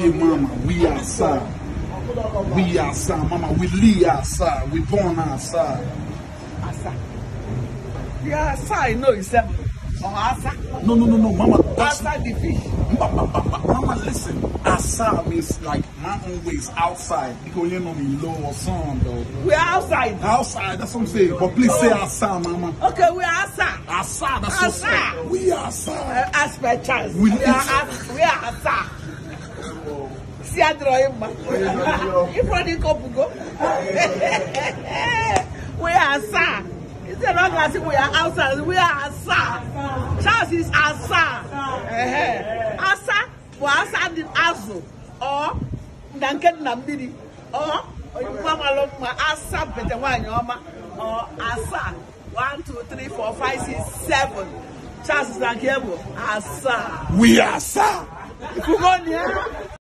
Okay, mama, we are sir. We are sir, mama, we live sir. We born sir. Asa. Yeah, sir, I know it's them. Asa. No, mama. Asa the fish. Mama, listen. Asa means like my own ways outside. Because you know me low or sun though. We are outside. Outside, that's what I'm saying. But please say Asa, mama. Okay, we are Asa. Asa, that's Asa. We are Asa. As per chance. We are Asa. See, I draw him. You probably go. We are Asa. It's a wrong class. We are outside. We are Asa. Charles is Asa. Asa. For Asa did Azo. Or Duncan Nambidi. Or Mama Loma Asa better one Yoma. Or Asa. 1, 2, 3, 4, 5, 6, 7. Charles is Asa. We are Asa.